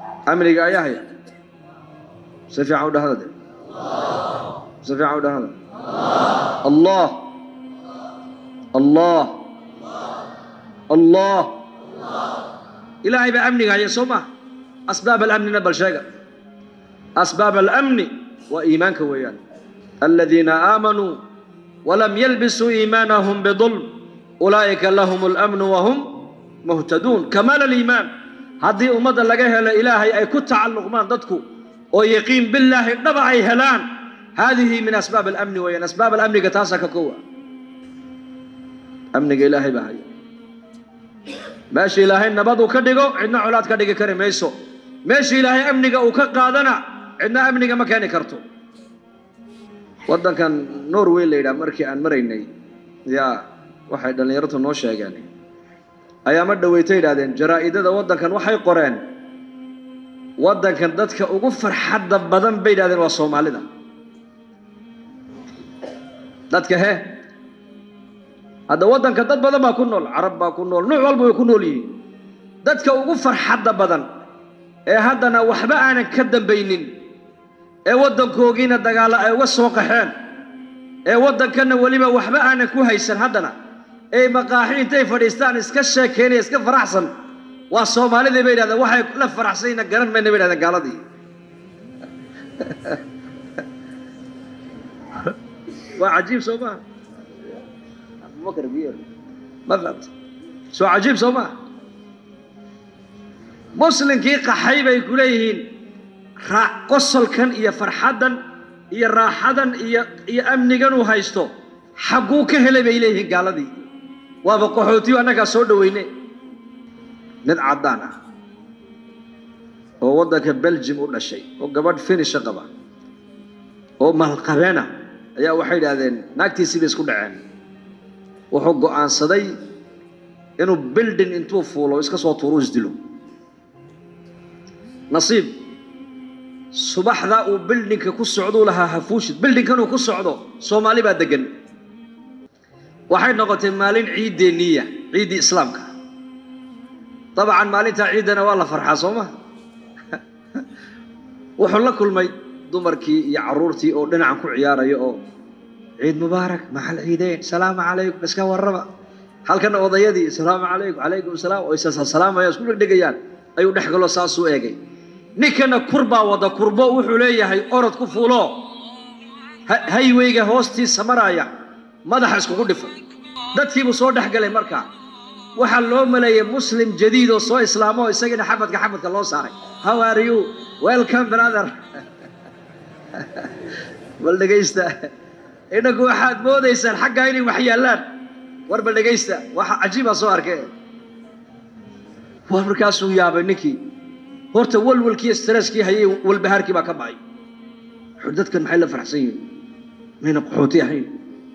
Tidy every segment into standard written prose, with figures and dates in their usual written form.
أمريكا يحيى سفي عود هذا سفي عود هذا الله الله الله إلهي بأمنك يا سوما أسباب الأمن نبل شيء أسباب الأمن وإيمانك ويان الذين آمنوا ولم يلبسوا إيمانهم بظلم أولئك لهم الأمن وهم مهتدون كمال الإيمان هذه أمد لقاها لإلهي أي كنت تعلق ما ضدكم ويقين بالله نبع هلان هذه من أسباب الأمن وين أسباب الأمن قتاسك قوة أمنك إلهي بهاي ماشي إلهي نبضو كدقو عندنا علاد كدق كريم يسو ماشي إلهي أمنك وكقادنا عندنا أمنك مكاني كرتو وضن كان نوروي اللي مركي أن مريني يا واحد اللي يرتو نوشة يعني أيام الدويتين هذين جرائد هذا وضن كان وحي قرآن وضن كان ضدك وقفر حد بدن بين هذين والصومالي ده ضدك هي هذا وضن كان ضد بدن ما كنول عرب ما كنول نوع والبو يكونوا لي ضدك وقفر حد بدن إيه هذا وحبا أنا كدم بينين إيه وضن كوجينا دجالا إيه وسوق حين إيه وضن كنا وليبا وحبا أنا كوهيسن هذانا إيه مقاحين تي فريستان إسكشة كيني إسك فرحسن والصومالي ذي بين هذا واحد لا فرحسين الجرن من بين هذا قال دي وعجيب سوما مكر بير ما فهمت سو عجيب سوما مسلم كي قحيبة يقولين قصل كان إيا فرحدا إيا راحدا إيا أمنيا وهايستو حقوك هلا بيليه قال دي وابقحوتي وأنا كسود ويني ندعدانا ووضك بلجيم ولا شيء وقبض فين الشقبة ومهلقبنا يا وحيد هذين ناكتي سيبس كل عام وحقوا عن صدي إنه بلدن انتو فولو إسكا صوت روز دلو نصيب صباح ذا وبلدن كسعودو لها هفوش بلدن كانوا كسعودو صومالي بعد دقن waxay noqotay maalin ciideeniya ciid islaamka طبعا maalinta ciidana waa la farxaa sooma wuxuu la kulmay dumarkii iyo caruurtii oo dhinacan ku ciyaarayo oo ciid mubaarak maxal ciideen salaam alaykum iska warraba halkan odayadii salaam alaykum alaykum salaam oo isa salaamaya isku dhigayaan ayuu dhaxgalo saas u eegay ninkana kurba wada kurbo wuxuu leeyahay orod ku fuulo haywayga hoostiisa maraya madaxa isku dhifan dadkiibu soo dhaxgalay markaa waxa loo maleeyay muslim jadiid oo soo islaamo isagina xabadka loo saaray how are you welcome brother wal dhageysta inagu waxaad moodaysan xagga inay wax yaalaan war bal dhageysta waxa ajiib soo arkay war markaas uu yaabay ninkii horta walwalkii stresskii hayay walbahaarkii baa ka baxay dadkan maxay la farxsan yihiin mayna qaxooti ahayn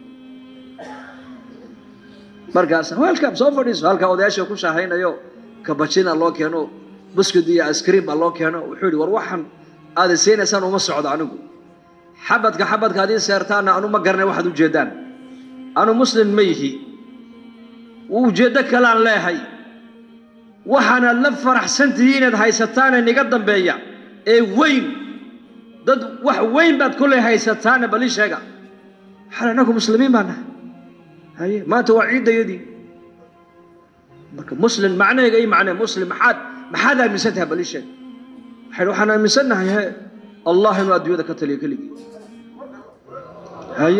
markaas welcome soo fadhiiso halka odayaasha ku shaahaynayo kabachina loo keeno buskud iyo ice cream loo keeno wuxuu war waxan aad seenaysan uma socdo anigu xabadka hadii seertaana anu ma garnay waxaad u jeedaan anu muslim ma yihi uu jeeda kala leeyahay waxana la faraxsantihiin inaad haysataan niga dambeeya ee weyn dad wax weyn baad ku leehaysataan bali sheega xalanaku muslimiin baana هاي ما توعيد يدي مسلم معناه أي معناه مسلم ما حدا مسنتها بليشة حلو حنا مسنها هي الله إنه أدوية كتلي كلي هاي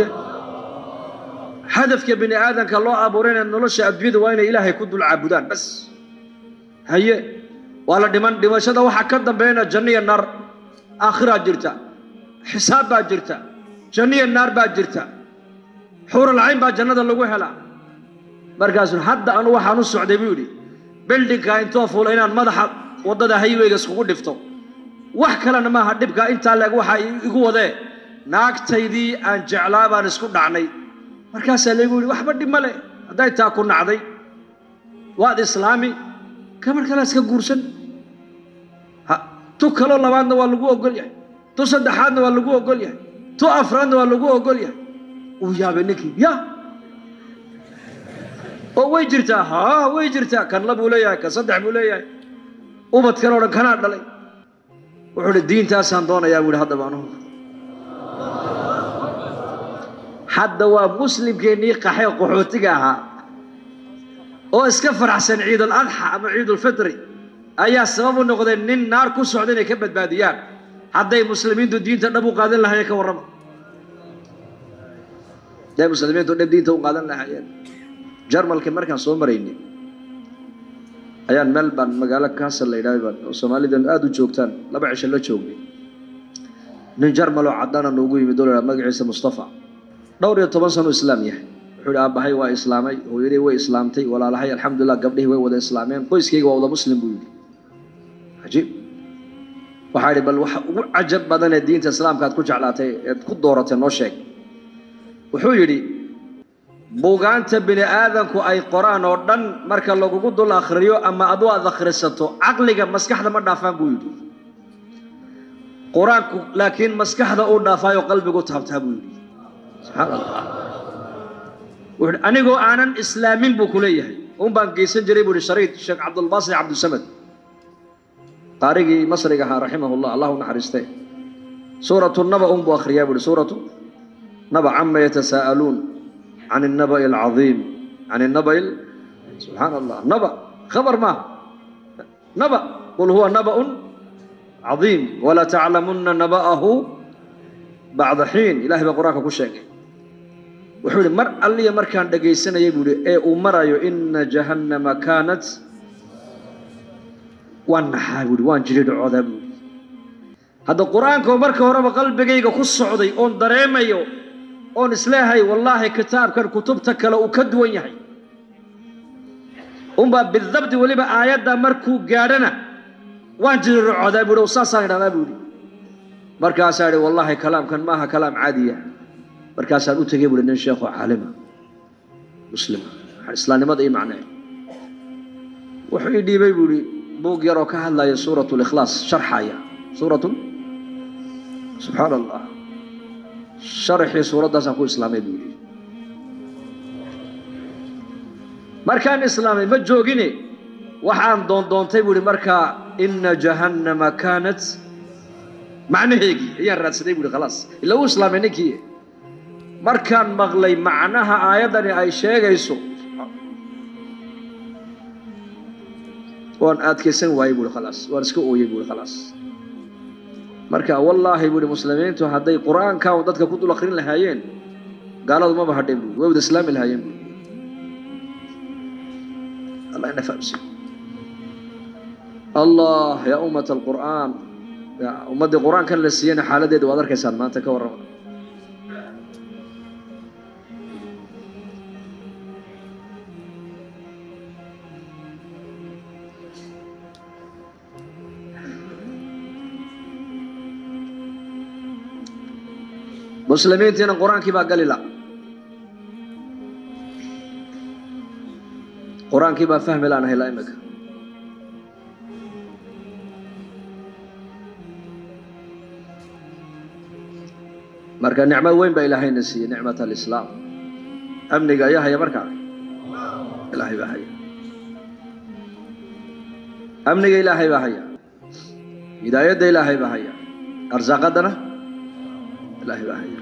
هدف كبني آدم كالله أبورنا إنه لش أدوية وين إله يكون العبودان بس هاي ولا دمان شدا وحكت بين الجنة النار آخرة جرتا حساب باجرتا جنة النار باجرتا حور العين با جنة لوgu hela markaas hadda anu waxaan u socday buudi buildingka inta fuulay inaan madaxa wadada highwayga isku dhifto wax kale ma aha dibka inta laag waxa igu wadee naagtaydii aan jeclaa baan isku dhacnay markaas la igu waxba dhib male haday taa ku nacday waad islaami kamar kala iska guursan ha tu kalo labaadna waa lagu ogol yahay tu saddexaadna waa lagu ogol yahay tu afraadna waa lagu ogol yahay ويا بنكي يا ويجرتها ها ويجرتها كان لبو ليا كصدح بو ليا وبد كانوا كان دلي wuxuu yidhi diintaasaan doonayaa buu yidhi haddaba anugu hadda waa muslimkeennii qaxay qaxootiga ahaa oo iska faraxsan ciidul adxa ama ciidul fitri ayaa sabab u noqday nin naar ku socda inay ka badbaadiyaan hadday muslimiintu diinta dhab u qaadan lahaayeen ka warrama hadday muslimiintu dhab diinta u qaadan lahaayeen jarmalka markaan soo maraynay ayaan melbourne magaalo kaasal la yidhahdo oo soomaalidan aad u joogtaan 2 cisho la joognay nin jarmal oo cadaan noogu yimid oo la magaciisa Mustafa dhowr iyo 10 sano islaam yahay wuxuu aabahay waa islaamay hooyaday way islaamtay walaalahay alxamdulillah gabdhihii way wada islaameen qoyskayga waa wada muslim buu yidhi ajiib waxa yidhi bal waxa ugu cajab badan ee diinta islaamka aad ku jeclaatay ee ku dooratay noo sheeg wuxuu yidhi buugaanta bini aadanku ay qoraan oo dhan marka lagugu dul akhriyo ama adu aad akhrisato caqliga maskaxda ma dhaafaan buu yidhi quraanku laakiin maskaxda uu dhaafayo qalbigu taabtaa buu yidhi subxaanallah anigoo aanan islaamin buu ku leeyahay un baan geysan jiray buu shariid sheekh cabdulbaasir cabdusamad qaarigii masriga ahaa raximahullah allahu naxariistay suuratu naba un buu akhriyaa buu suuratu naba cama yatasaa'aluun عن النبأ العظيم عن النبأ سبحان الله نبأ خبر ما نبأ قل هو نبأ عظيم ولا تعلمن نبأه بعد حين إلهي بقراك كل شيء وحول مر اللي مر كان دقيسنا يقول إيه أمرأي إن جهنم كانت وان وان جريد عذاب هذا القرآن كمر كهرب قلبك يجا خص عضي أون دريميو أون إسلاهي والله كتاب كان كتبتك لو كدوين يحي بالضبط ولبا آيات دا مركو قارنا وانجل العذاب ولو ساسان العذاب مركاساري والله كلام كان ماها كلام عادي مركاسار أتجيب لنا الشيخ عالمة مسلمة إسلامي ماذا إيه معناه وحيدي بيقولي بوق يروك هلا يا سورة الإخلاص شرحها سورة سبحان الله شرحي سورة داس أكو إسلامي بيقولي مركان إسلامي ما جوجيني وحان دون تيبولي مركا إن جهنم كانت معنى هيك هي الرأس تيبولي خلاص إلا هو إسلامي نكي مركان مغلي معناها آياتني أي شيء يسوع وان أتكسن وايبولي خلاص وارسكو يقولي خلاص مركا والله يقولي مسلمين تو هدي قرآن كاو دتك كنتو الأخرين لهايين قالوا ما بحدين ويود إسلام الهايين الله ينفع بسي الله يا أمة القرآن يا أمة القرآن كان لسينا حالة دي دوادر كيسان ما تكور مسلمين تينا القرآن كيف قال لا القرآن كيف فهم لا نهي لا إمك مركا نعمة وين بإلهي نسي نعمة الإسلام أمني قاياها يا مركا إلهي بحيا أمني إلهي بحيا هداية إلهي بحيا أرزاقنا إلهي بحيا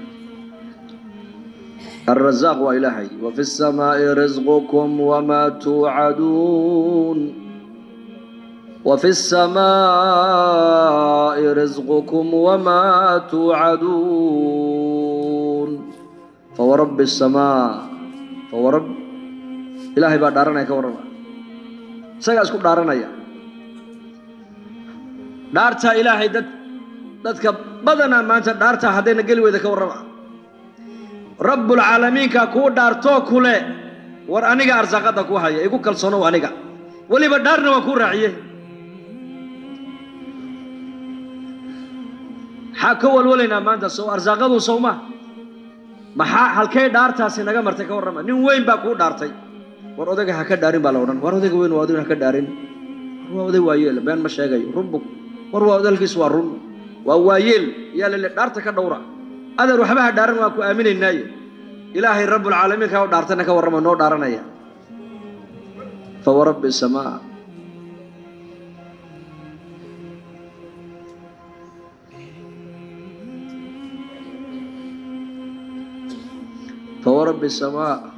الرزاق وإلهي وفي السماء رزقكم وما توعدون وفي السماء رزقكم وما توعدون فورب السماء فورب إلهي بعد دارنا كورنا سأسكت دارنا يا دارتا إلهي دتك بدنا ما أنت دارتا هدينا قلوا إذا كورنا رب العالمين كاكو دارتو كله ور أنيقا أرزاقاتك وهاي يقول كل صنو أنيقا ولي بدارنا وكو رعيه حكوا الولينا ما أنت سو أرزاقاتو سوما ما هالكي دارتا سيناقا مرتكا ورما نين وين باكو دارتي ور أودك هكا دارين بالوران ور أودك وين وادين هكا دارين ور أودك وايل بيان مشاقاي ربك ور أودك سوارون ووايل يا للي دارتك دورا هذا روحبها دارن واكو آمين الناي إلهي رب العالمين كاو دارتنا كورما نو دارنا يا فورب السماء فورب السماء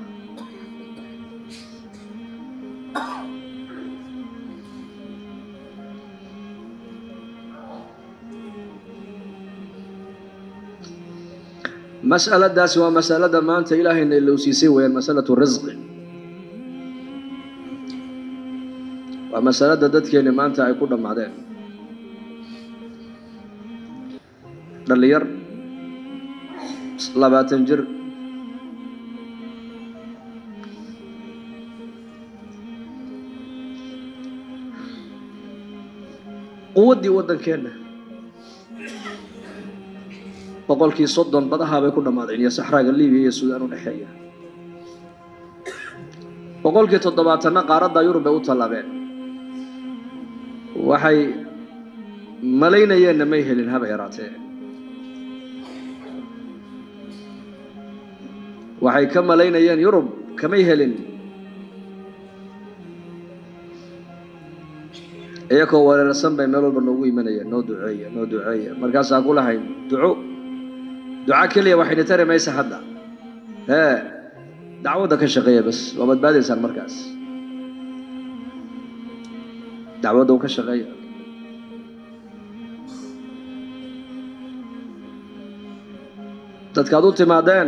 مسألة داس ومسألة ما أنت إلهي إن اللي سيسي وهي مسألة الرزق ومسألة دتك إن ما أنت هيكون معدن دلير لا تنجر قودي ودن كنا boqolkii 30 badaha bay ku dhamaadeen iyo saxraaga Liibiya iyo Suudaan u dhaxeeya boqolkii 70 qaaradda Yurub ay u talaabeen waxay malaynayeen ma helin haba yaraatee waxay ka malaynayeen Yurub kama helin iyagoo weerarsan bay meel walba noogu imanayeen noo duceeya markaas aan ku lahayn دعاء كلية واحدة ترى ما يسحدها ها دعوتك الشقية بس وبتبادل إنسان مركز دعوتك الشقية تتكادوت معدن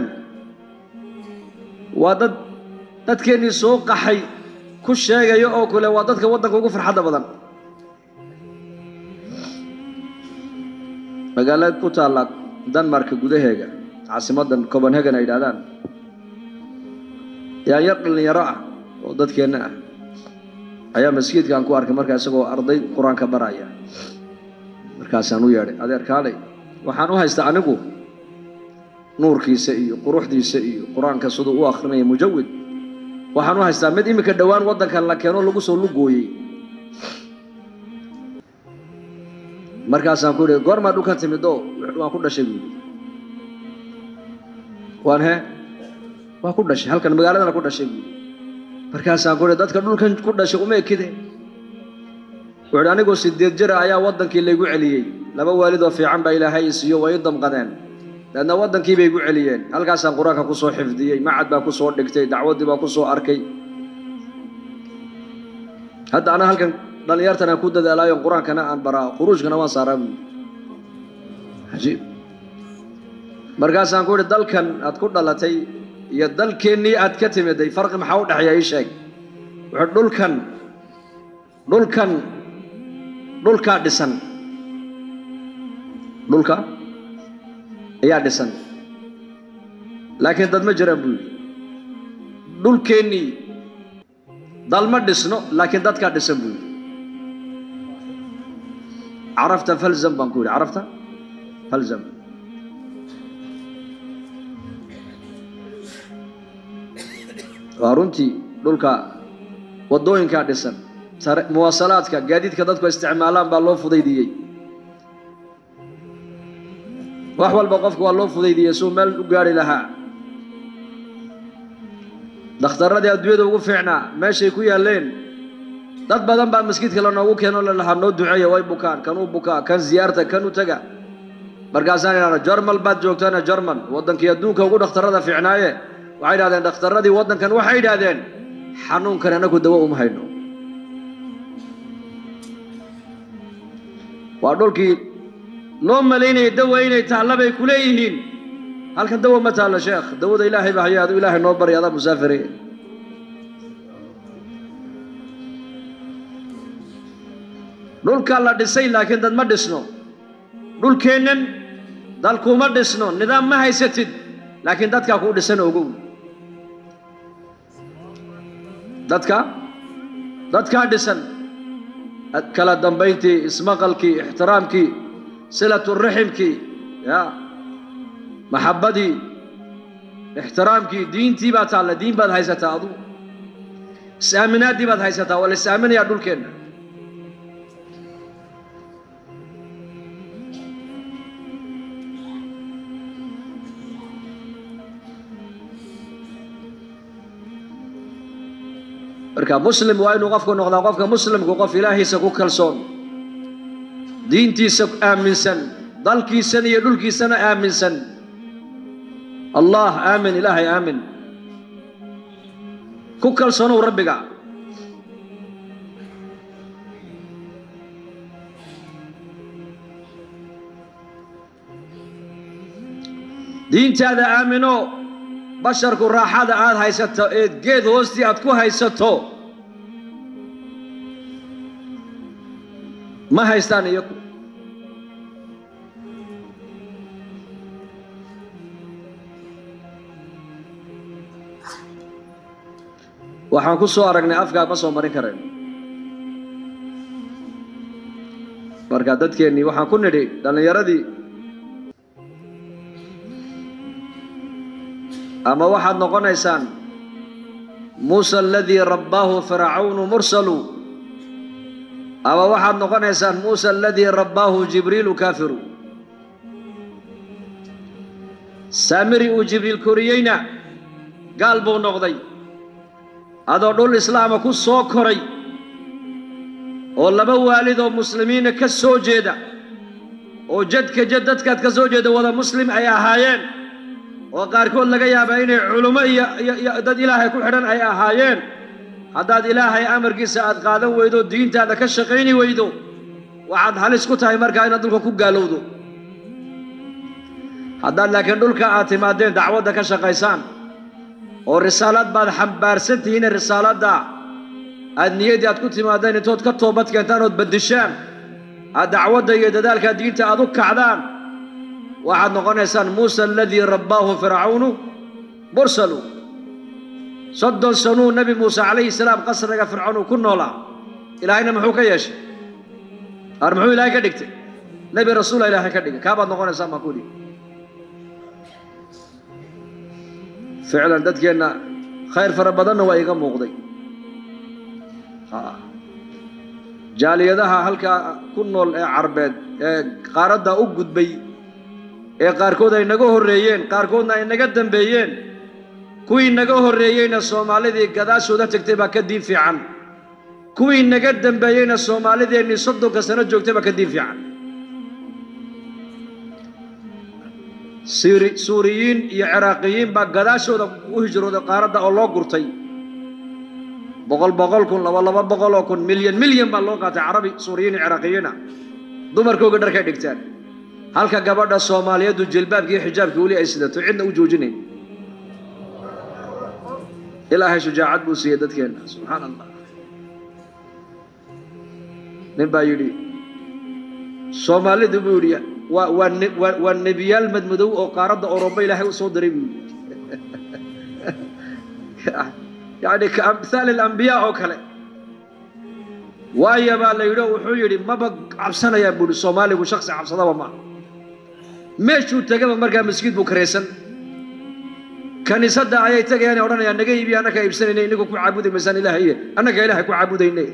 وادد تتكني سوق حي كل شيء يأكل واددك ودك وقفر حدا بدن مقالات كتالك دنمارك gudaheega caasimadan Copenhagen ay dhaadaan yaa yar oo dadkeena ah ayaa masjidkan ku arkay markaa isagoo arday quraanka baraya markaas aan u yeeray adeer kaalay waxaan u haystaa anigu nuurkiisa iyo quruxdiisa iyo quraanka sidoo u akhrinaya mujawid waxaan u haystaa mid imika dhawaan wadankan la keeno lagu soo lugooyay markaas aan ku leeyahay goorma dhulkan timido waan ku dhashay waan ku dhashay halkan magaalada ku dhashay markaas aan ku leeyahay dadka dhulkan ku dhashay uma ekide wuxuu anigu 8 jir ayaa wadankii lagu celiyay laba waalid oo fiican baa Ilaahay isiyo way damqadeen dadna wadankii bay igu celiyeen halkaas aan quraanka ku soo xifdiyay macad baa ku soo dhigtay dacwadii baa ku soo arkay hadda ana halkan dhalinyartana ku dadaalaayo quraankana aan baraa khuruujkana waan saaraa عجيب markaas aan ku iri dalkan aad ku dhalatay iyo dalkeenii aad ka timiday farqi maxaa u dhaxeeya ii sheeg wuxuu dhulka dhisan dhulka ayaa dhisan laakiin dad ma jiraan buu dhulkeenii dal ma dhisno laakiin dadka dhisan buu عرفت فلزم بنقول عرفت فلزم وارنتي دولكا ودوينكا دسن مواصلاتك gaadiidka dadku isticmaalaan baa loo fudeydiyay wax walba qofku waa loo fudeydiyay soo meel u gaari lahaa dhakhtarada adduunyada ugu fiicnaa meeshay ku yaaleen dad badan baa masjidka la noogu keeno la lahaa noo duceeyo way bukaan kan uu bukaa kan ziyaarta kan u taga markaasaan inaana Jarmal baad joogtana Jarmal wadankii adduunka ugu dhakhtarada fiicnaaye waxay yiraahdeen dhakhtaradii wadankan waxay yiraahdeen xanuunkan anagu dawo uma hayno waa dhulkii loo maleynay dawo inay taala bay ku leeyihiin halkan dawo ma taala sheekh dawada Ilaahay baa hayaado Ilaahay noo baryada musaafiri dhulka la dhisay laakiin dad ma dhisno dhulkeenan dalku ma dhisno nidaam ma haysatid laakiin dadka ku dhisan ogow dadka dhisan kala dambeyntii ismaqalkii ixtiraamkii silatu rahimkii ya mahabbadii ixtiraamkii diintii baa taala diin baad haysataa adu saaminaadii baad haysataa wala saaminaya dhulkeena marka muslim waa inuu qofku noqdo qofka muslimku qof ilaahiisa ku kalsoon diintiisa aaminsan dalkiisana iyo dhulkiisana aaminsan الله آمن إلهي آمن كوكل صنو ربك دين هذا آمنو بشرك الراحة عاد هايستو جيد هوستي أتكو هايستو ما هايستاني يكو waxaan ku soo aragnay afka ma soo marin kareen marka dadkeeni waxaan ku nidhi dhalinyaradii ama waxaad noqonaysaan Musa alladhi rabbahu fir'aun mursalu ama waxaad noqonaysaan Musa alladhi rabbahu Jibril kafiru Samiri u Jibril koriyayna gaal buu noqday adoo dhul islaama ku soo koray oo laba waalid oo muslimiin ka soo jeeda oo jadkaad ka soo jeeda wada muslim ay ahaayeen oo qaarkood laga yaabaa inay culimo iyo dad ilaahay ku xidhan ay ahaayeen haddaad ilaahay amarkiisa aad qaadan weydo diintaada ka shaqayni weydo waxaad halis ku tahay markaa inaad dhulka ku gaalowdo haddaad laakiin dhulka aad timaadeen dacwadda ka shaqaysaan oo risaalad baad xambaarsan tihiin risaaladda aad niyadii aad ku timaadeen intood ka toobad keentaan ood badishaan aad dacwadda iyo dadaalka diinta aad u kacdaan waxaad noqonaysaan Musa alladhi rabbaahu fir'aun mursalu soddon sano nabi Musa alayhi salaam qasriga fir'aun ku noolaa ilaahayna muxuu ka yeeshay muxuu ilaahay ka dhigtay nabi rasuul ilaahay ka dhigay kaabaad noqonaysaa ma ku dhig فعلا dadkeena khayr fara badan waa iga muuqday jaaliyadaha halka ku nool ee carbeed ee qaaradda u gudbay ee qaarkood ay naga horeeyeen qaarkoodna ay naga dambeeyeen kuwii naga horeeyayna Soomaalidii gadaashooda tagtay baa ka diin fiican kuwii naga dambeeyayna Soomaalideeni 30 sano joogtay baa ka diin fiican سوريين يا عراقيين بقداشوا وهجروا قارة الله قرطي بقول كن لا بقول كن مليون باللغة عربي سوريين عراقيين دمر كو قدر كدكتان هلك قبض الصومالية دو جلباب كي حجاب كولي أي سدة عندنا وجوجني إلهي شجاعات بوسيدتك سبحان الله نبا يري صومالي دبوريا والنبيال مدمدو أو قارد أوروبا إلهي وصدري يعني كأمثال الأنبياء أو كله ويا ما لا يرو وحيري ما بق عبسنا يا بول الصومالي وشخص عبسنا وما مشوا تجمع مركز مسجد بوكريسن كان يصدق عليه تجي يعني أورانا يعني نجيب أنا كيبسني إنكوا كعبود المسان إلهي أنا كإله كعبود إني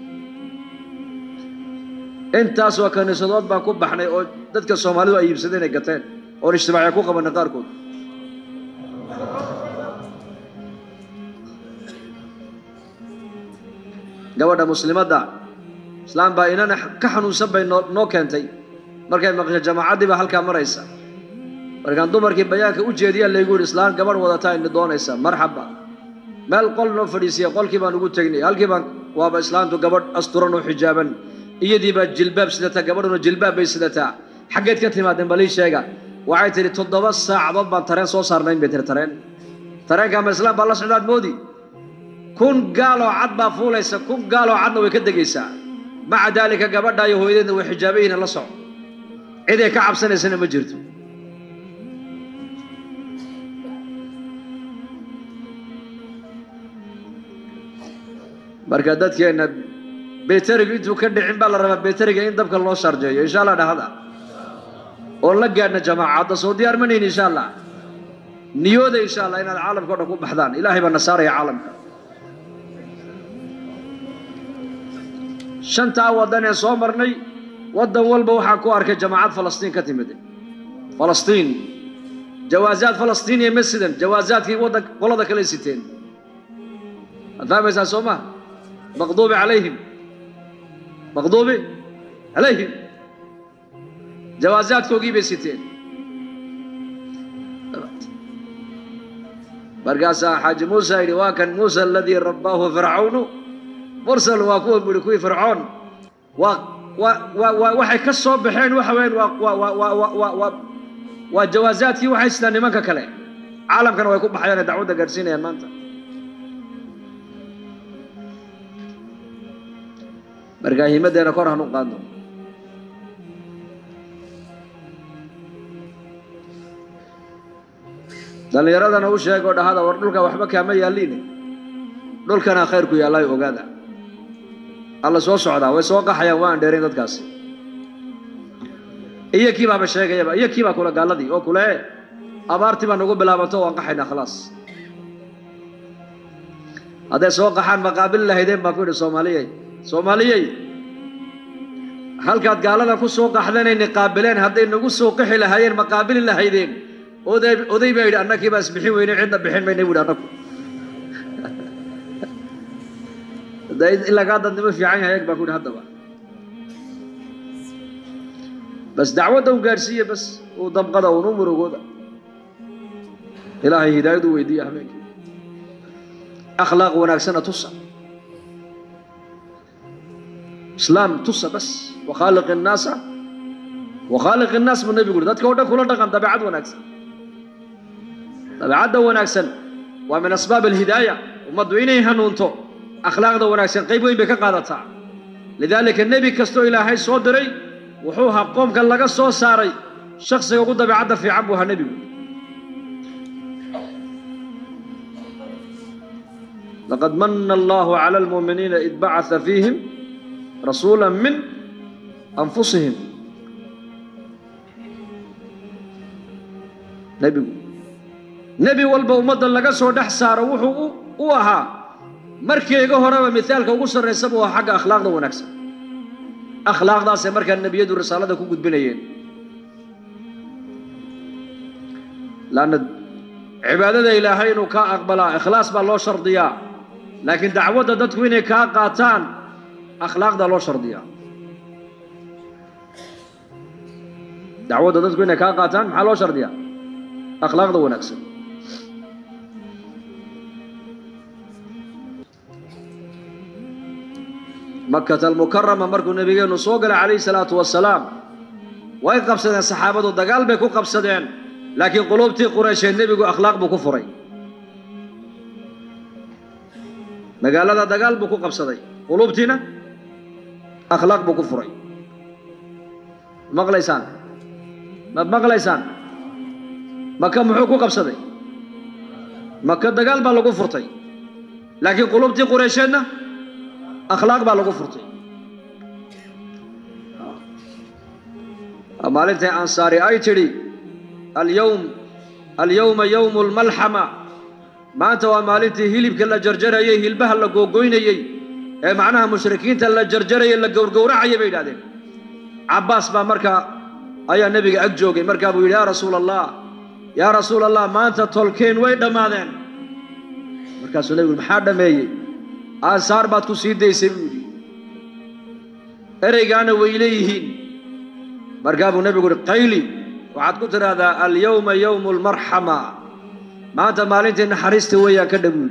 أنت أسوأ كان يصدق بانكو بحنا ضدك الصومالي وأيب سدين القتال أو الاجتماع يكون قبل نقاركم جواد مسلمات دا إسلام بايننا كحنو سبب نو كنتي مركب مقجة جماعة دي بحالك مريسا مركب دو مركب بياك وجهدي اللي يقول إسلام قبل وضعتها إن دون إسا مرحبا ما القول نو فريسية قول كيبان نقول تجني هل كيبان وابا إسلام تو قبل أسطرن وحجابا إيدي بجلباب سدتا قبل جلباب بسدتا حقيت كنت ما دم بليش شيء وعيت لي تضبط ساعة ضبط ترين صار نين بيتر ترين كم إسلام بالله سعداد مودي كن قالوا عضبا فوليس كن قالوا عضنا ويكدق يسا مع ذلك قبل دا يهودين وحجابين الله صعب إذا كعب سنة مجرته بركادات كأن بيترق أنتوا كنا عم بالله بيترق إن دبك الله شرجة إن شاء الله هذا والله قاعدنا جماعة السعودية أرمنين إن شاء الله نيوده إن شاء الله إن العالم كله يكون بحضان إلهي بالنصارى يا عالم شنتا ودنا صومرني ودن والبا waxaa ku arkay jamaacad Falastiin ka timid Falastiin جوازات فلسطينية مثلا جوازات في وضع قلده kale siteen fahmaysaa Soomaa مغضوب عليهم جوازات كوغي بي siteen مرقاسا حاج موسى وكان موسى الذي رباه فرعون مرسل واكون بلكوي فرعون وحي كالصوب بحين وحوين وجوازاتي وحي سناني منك كله عالم كانوا يكون بحيانا دعوة قرسين يا مانتا مرقاهي مدينة كورها نقاندو dhallinyaradana u sheego dhahada war dhulka waxba kaama yaaliin dhulkana khayrku yaalay ogaada alla soo socdaa way soo qaxayaan waan dheerin dadkaas iyakii baa sheegayaba iyakii baa kula gaaladii oo kule abaartii baa nagu bilaabato waan qaxayna khalaas haday soo qaxaan maqaabil lahaydeen baa ku yidhi Soomaaliyay halkaad gaalada ku soo qaxdeen inay qaabileen hadday nagu soo qaxi lahaayeen maqaabil lahaydeen oday baa yidhi annakii baa isbixin weyne cidna bixin mayna buuhi annaku in lagaa dadnimo fiican yahay baa ku yidhi haddaba bas dacwadda u gaadhsiiye bas uu damqada unu murugooda ilaahay hidaayadu weydiiya habeenkii akhlaaq wanaagsana tusa islaam tusa bas wakhaaliq innaas buu nebigu yidhi dadka oo dhan kula dhaqan dabeecad wanaagsan dabeecadda wanaagsan waa min asbaab alhidaaya ummaddu inay hanuunto akhlaaqda wanaagsan qayb weyn bay ka qaadataa lidaalika nebi kastoo ilaahay soo diray wuxuu ahaa qoomka laga soo saaray shakhsiga ugu dabeecadda fiican buu ahaa nebigu laqad manna allahu cala almu'miniina id bacatha fiihim rasuula min anfusihim nebi walba ummadda laga soo dhex saaro wuxuu u ahaa markii iga horeba mithaalka ugu sarraysa buu ahaa xagga akhlaaqda wanaagsan akhlaaqdaasay markaa nebiyadu risaalada ku gudbinayeen laanna cibaadada ilaahay inuu kaa aqbalaa ikhlaas baa loo shardiyaa laakiin dacwadda dadku inay kaa qaataan akhlaaqdaa loo shardiyaa dacwadda dadku inay kaa qaataan maxaa loo shardiyaa akhlaaqda wanaagsan مكة المكرمة مركو نبينا صوغل عليه الصلاة والسلام وين قبصدين صحابته دقال بيكو قبصدين لكن قلوبتي قريش النبي أخلاق بكفري مقال هذا دقال بكو قبصدين قلوبتنا أخلاق بكفري مغليسان مغليسان مكة محوكو قبصدين مكة دقال بالغو فرطي لكن قلوبتي قريشنا أخلاق بالغو فرطي مالنتي أنصاري أي تري اليوم يوم الملحمة ما توا مالنتي هيلب كلا جرجرة يي هيلبها لا غوغوين يي معناها مشركين تلا جرجرة يي لا غورغورع يي بيدادين عباس با مركا أيا نبي أجوجي مركا بو يا رسول الله ما أنت تولكين وي دمادين مركا سليم maxaa dhameeyay أنصار baad ku sii daysay buudi ereygaana way leeyihiin markaa buu nabigu qayli waxaad ku tiraahdaa alyawma yawmu almarxama maanta maalintii naxariista weeyaan ka dhabuudi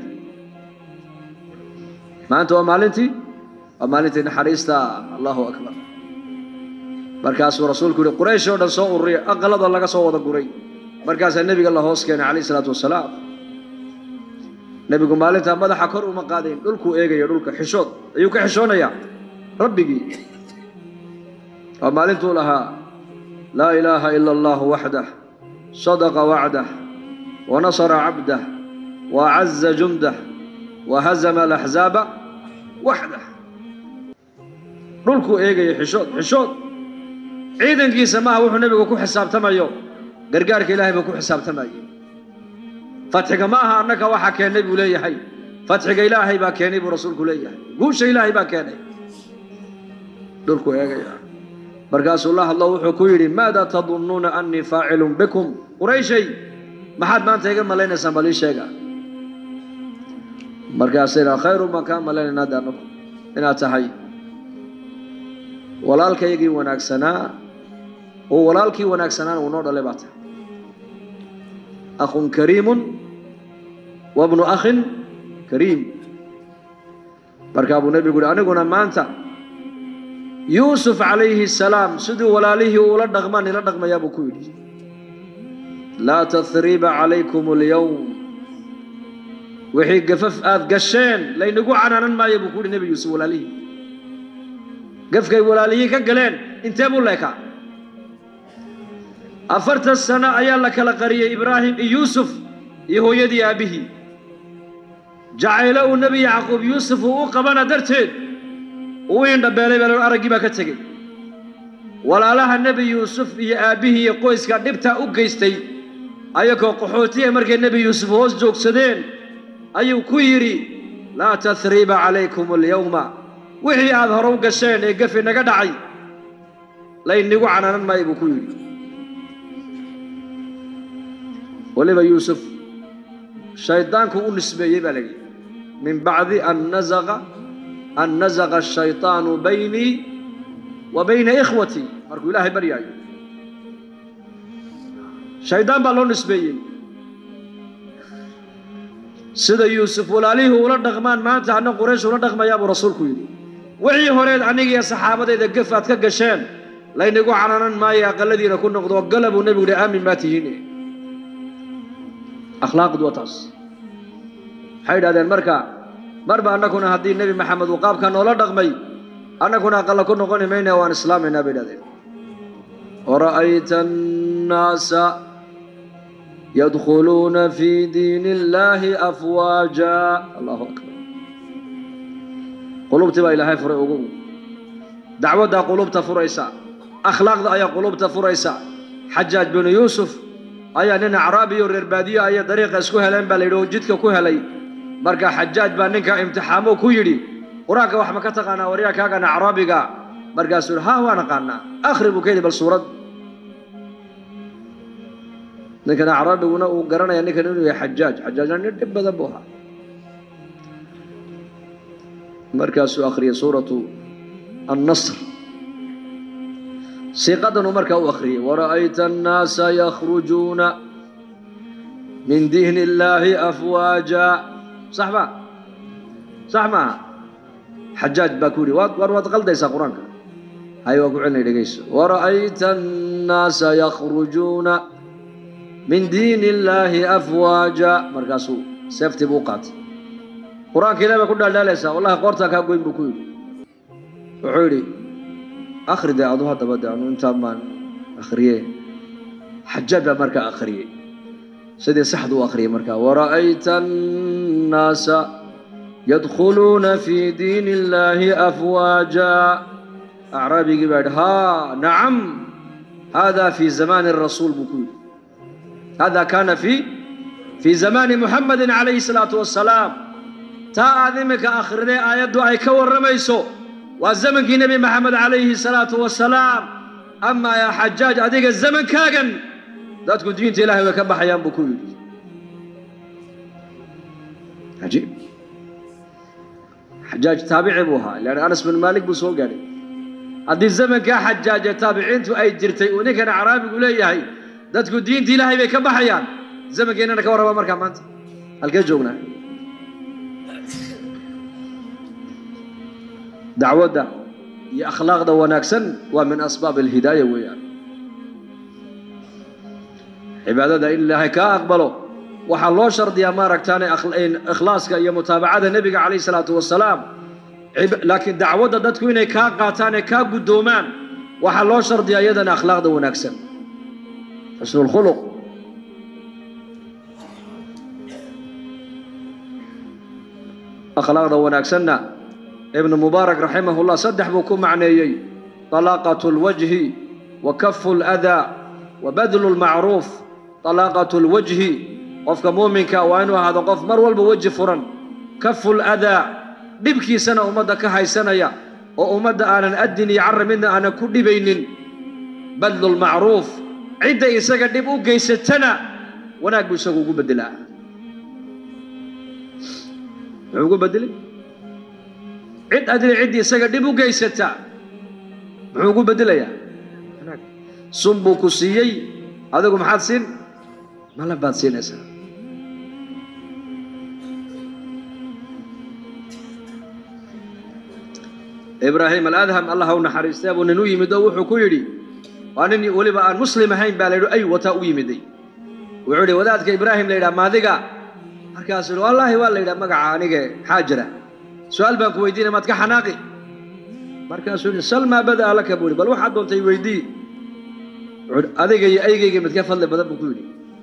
maanta waa maalintii naxariista allahu akbar markaasuu rasuulku yidhi quraysh oo dhan soo ururiya aqalada laga soo wada guray markaasaa nebiga la hoos keenay calayhi salaatu wasalaam nebigu maalintaa madaxa kor uma qaadayn dhulkuu eegaya dhulka xishood ayuu ka xishoonayaa rabbigii waa maalintuu lahaa laa ilaaha ila allahu waxdah sadaqa wacdah wanasara cabdah wacaza jumdah wahazama alaxzaaba waxdah dhulkuu eegaya xishood ciidankiisa maaha wuxuu nebigu ku xisaabtamayo gargaarka ilaahay buu ku xisaabtamayay فتحك ماها أنك وحا كان نبي لي حي فتحك إلهي با كان نبي رسولك لي حي قوش إلهي با كان دولكو يا جماعة بركاس الله وحكيري ماذا تظنون أني فاعل بكم قريشي ما حد ما أنت يقول ملينا سمالي شيئا بركاس خير ما كان ملينا نادر إنا تحي ولالك يجي وناكسنا ولالك وناكسنا ونور لباته أخ كريم وابن أخ كريم بركابو نبي يقول أنا قلنا ما أنت يوسف عليه السلام سدو ولا له ولا دغمان لا دغما يا أبو كويل لا تثريب عليكم اليوم وحي قفف آذ قشين لين نقول عنا ما يبو كويل نبي يوسف ولا له قف كي ولا له كقلين انتبهوا لك أفرت السنة أيال لك لقرية إبراهيم يوسف يهو يدي أبيه جعله النبي يعقوب يوسف وقبنا درتين وين دبالي بلو أرقي بكتغي ولا لها النبي يوسف يا أبيه يقويس كان نبتا أقيستي أيكو قحوتي مركي النبي يوسف هوس جوك سدين أيو كويري لا تثريب عليكم اليوم وحي أظهروا قشين يقفي نقدعي لين نقو عنا ما يبو كويري ولما يوسف شيطانك ونسبه يبالي من بعد أن نزغ الشيطان بيني وبين إخوتي مركو إلهي برياي شيطان بالون نسبيين سيدة يوسف ولاليه ولا دغمان ما أنت عنا قريش ولا دغما يا أبو رسول كويلي وحي هوريد عنيك يا صحابة إذا قفت كقشان لا ينقو عنانا ما يقل الذين كنا قد وقلبوا النبي لآمن ما تجيني أخلاق دوتاس حيد هذا المركة مربى أن كنا هدي النبي محمد وقاب كان ولا دغمي أن كنا قال كنا قني مين وان إسلام النبي هذا ورأيت الناس يدخلون في دين الله أفواجا الله أكبر قلوب تبا إلى هاي فرق دعوة قلوب تفريسا أخلاق أي قلوب تفريسا حجاج بن يوسف أي نن عربي والربادية أي طريقة اسكوها لين باليرو جدك كوها لي مركا حجاج بانك امتحامو كويري وراك وحما كتقانا ورياك هاقنا عربيقا مركا سور ها وانا قانا أخربو كيدي بالصورة لكن عربي وقرنا يعني كانوا يا حجاج ندب ذبوها مركا سو أخرية سورة النصر سيقدن مركا أخرية ورأيت الناس يخرجون من دين الله أفواجا صح ما حجاج باكوري واتقل ديسا قرآن هاي وقعنا لقيس ورأيت الناس يخرجون من دين الله أفواجا مركاسو سيفتي بوقات قرآن كلابة كنا لا ليسا والله قرتك أقوين بكوين وحولي آخر دي أضوها تبدأ أنه انت أمان أخريه حجاج مركا أخريه سيدي سحدوا أخريه مركا ورأيت الناس يدخلون في دين الله أفواجا أعرابي قبعد ها نعم هذا في زمان الرسول بكوين هذا كان في زمان محمد عليه الصلاة والسلام تا آذمك آخر دي آيات أي كور رميسو والزمن كي نبي محمد عليه الصلاة والسلام أما يا حجاج أديك الزمن كاغن لا تكون دينت إلهي وكبح حيان بكوي عجيب حجاج تابعي بوها لأن أنس بن مالك بسوق قال أدي الزمن كا حجاج تابعين تو أي جرتي ونك أنا عربي قولي هاي لا تكون دينت إلهي وكبح حيان زمن كي أنا كورا بمركا مانت هل جونا دعوة دا يا أخلاق دا وناكسن ومن أسباب الهداية ويان عبادة دا إلا هيكا أقبلوا وحلو شرط يا مارك تاني إخلاصك يا متابعة النبي عليه الصلاة والسلام لكن دعوة دا تكون هيكا قاتاني كا قدومان وحلو شرط يا يدنا أخلاق دا وناكسن حسن الخلق أخلاق دا وناكسننا ابن مبارك رحمه الله صدح بكم معنيي طلاقة الوجه وكف الأذى وبذل المعروف طلاقة الوجه قف مؤمنك وأنه هذا قف مرول بوجه فرن كف الأذى نبكي سنة أمدك هاي سنة يا وأمد أنا أدني يعر منا أنا كل بين بذل المعروف عدة يسقى نبقى جيستنا وناك بيسقوا بدلا عقوق بدلي عد أدري عدي سجى دبوا جيستا عقوق بدليا صنبو كسيي هذا قم حادثين ما لا بادسين إسا إبراهيم الأدهم الله ونحرسته وننوي مدو وحكويري وأنني ولبا أن مسلم هين باليرو أي وتأوي مدي وعلي وذاتك إبراهيم ليلا ما ذقى أركاسل والله والله إذا مقعانيك حاجرة سؤال بانك ويدينا ما تكحناقي مركاسل سل ما بدأ لك أبوري بل واحد دون تيويدي أذيك أي متكفل بدأ بكوري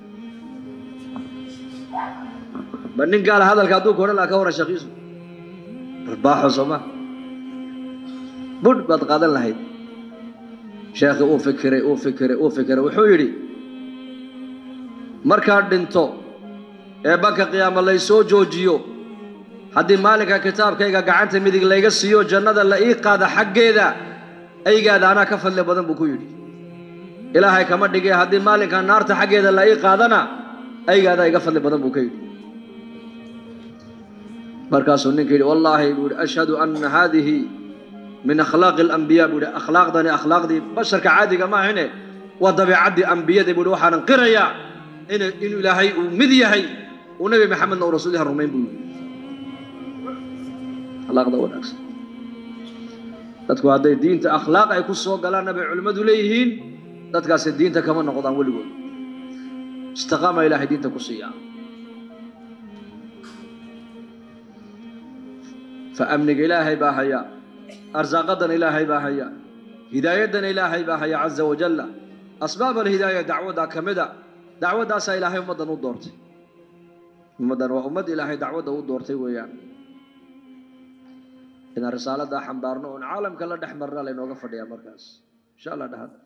بنين قال هذا الكادو كورا لا كورا شخيصه رباح وصبا بود بتقادل لهيد شيخ او فكري وحويري marka dhinto ee banka qiyaamo la soo joojiyo hadii maalinka kitaabkayga gacanta midig layga siiyo jannada la ii qaada xageeda aygaada ana ka fadli badan buu ku yiri ilaahay kama dhigay hadii maalinka naarta xageeda la ii qaadana aygaada iga fadli badan buu ka yiri markaasuu ninkii wallahi ashhadu anna hadhihi min akhlaq al-anbiya buu akhlaaqdani akhlaaqdi basharka caadiga ma ahine wa dabiicadi anbiyada buu waxaan qiraya إن إلهي ومذيهي ونبي محمد ورسوله الرومين بيقول الله قد وناكس تذكر هذا الدين تأخلاق يكون سوق قال النبي علماء ليهين تذكر الدين كمان نقضان ولقول استقام إلهي دين تكسيا فأمنك إلهي باهيا أرزاقنا إلهي باهيا هدايتنا إلهي باهيا عز وجل أسباب الهداية دعوة كمدة دعوة داسا إلهي أمدن ودورتي أمدن وأمد إلهي دعوة ودورتي ويان إن الرسالة دا حمبارنا عالم كلا دحمرنا لنوقف يا مركز إن شاء الله ده